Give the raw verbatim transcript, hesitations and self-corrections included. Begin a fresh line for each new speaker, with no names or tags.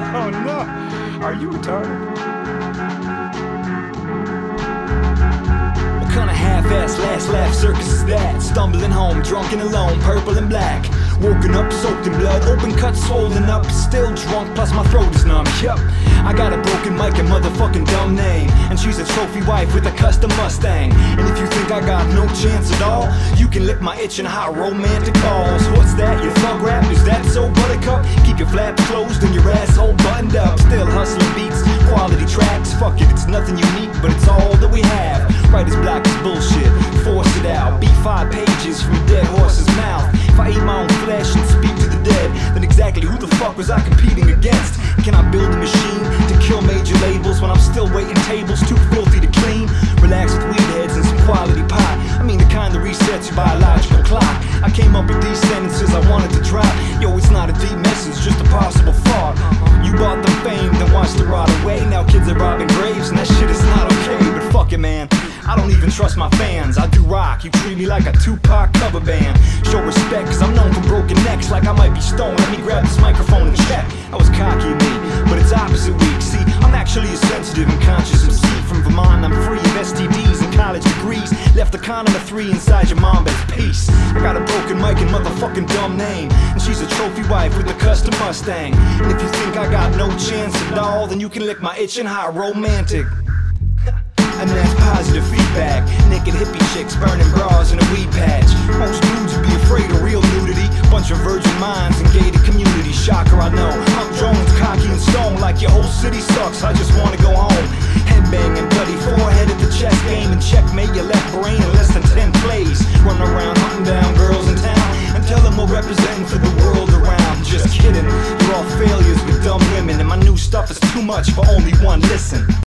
Oh no, are you retarded?
What kind of half-ass last laugh circus is that? Stumbling home, drunk and alone, purple and black. Woken up, soaked in blood, open cut, swollen up. Still drunk, plus my throat is numb, yup. I got a broken mic and motherfucking dumb name, and she's a trophy wife with a custom Mustang. And if you think I got no chance at all, you can lick my itch and hot romantic balls. What's that, your thug rap? Is that so, buttercup? Keep your flaps closed and your asshole buttoned up. Still hustling beats, quality tracks. Fuck it, it's nothing unique, but it's all that we have. Right as black as bullshit, force it out. Beat five pages from a dead horse's mouth. If I eat my own flesh and speak to the dead, then exactly who the fuck was I competing against? Can I build a machine to kill major labels when I'm still waiting tables too filthy to clean? Relax with weed heads and some quality pot. I mean the kind that resets your biological clock. I came up with these sentences I wanted to drop. Yo, it's not a deep message, just a possible thought. You bought them fame, then watched it rot away. Now kids are robbing graves and that shit is not okay. But fuck it, man, I don't even trust my fans. I do rock, you treat me like a Tupac cover band. Show respect, cause I'm known for broken necks. Like I might be stoned, let me grab this microphone and check. I was cocky of me, but it's opposite week. See, I'm actually a sensitive and conscious M C. From Vermont, I'm free of S T Ds and college degrees. Left the condom of three inside your mom, but it's peace. I got a broken mic and motherfucking dumb name, and she's a trophy wife with a custom Mustang. And if you think I got no chance at all, then you can lick my itch and hot romantic. And that's positive feedback. Naked hippie chicks burning bras in a weed patch. Most dudes would be afraid of real nudity. Bunch of virgin minds and gated community. Shocker, I know. Hump Jones, cocky and stone, like your whole city sucks. I just wanna go home. Headbanging, bloody forehead at the chess game, and checkmate your left brain in less than ten plays. Run around hunting down girls in town and tell them we're representing for the world around. Just kidding, you're all failures with dumb women, and my new stuff is too much for only one listen.